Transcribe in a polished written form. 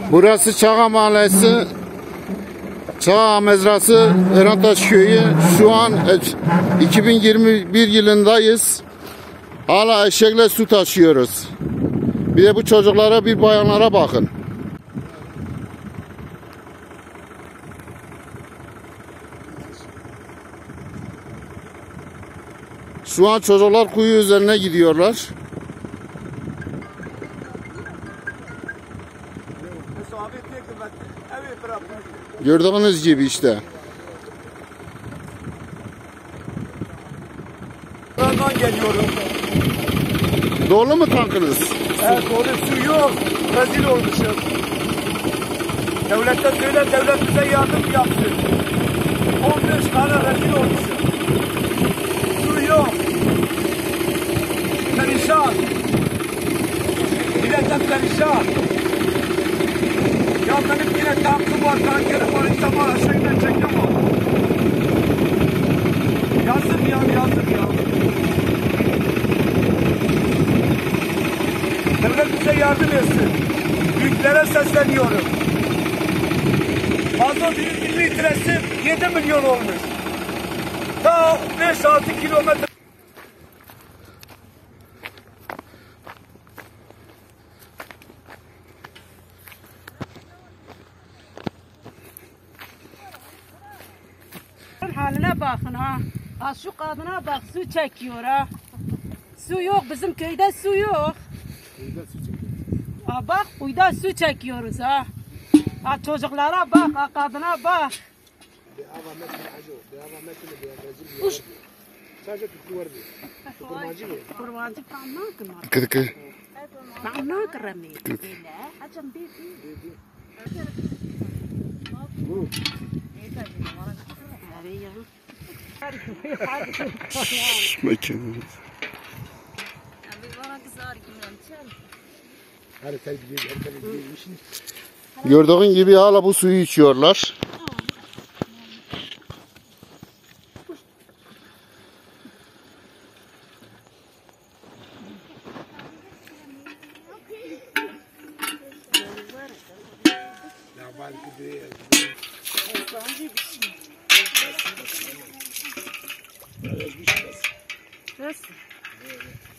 Burası Çağa Mahallesi, Çağa Mezrası, Erantaş Köyü. Şu an 2021 yılındayız. Hala eşekle su taşıyoruz. Bir de bu çocuklara, bir bayanlara bakın. Şu an çocuklar kuyu üzerine gidiyorlar. Gördüğünüz gibi işte. Buradan geliyorum. Dolu mu tankınız? Evet, dolu, su yok. Rezil olmuşum. Devletten söyle, devlet bize yardım yapsın. 15 tane rezil olmuşum. Su yok. Perişan. Milletten perişan. Ya benim yine tankım var, tankerim var, insan var, aşağıdan çekim var. Yazdım ya. Devlet bize yardım etsin. Büyüklere sesleniyorum. Mazot 1 litresi 7 milyon olmuş. Ta 5-6 kilometre. Haline bakın ha. Ha şu kadına bak, su çekiyor ha. Su yok, bizim köyde su yok. Ha bak, kuyuda su çekiyoruz ha. Ha çocuklara bak, ha kadına bak. Kurbancı Kırkı. Gördüğün gibi hala bu suyu içiyorlar. Nasıl?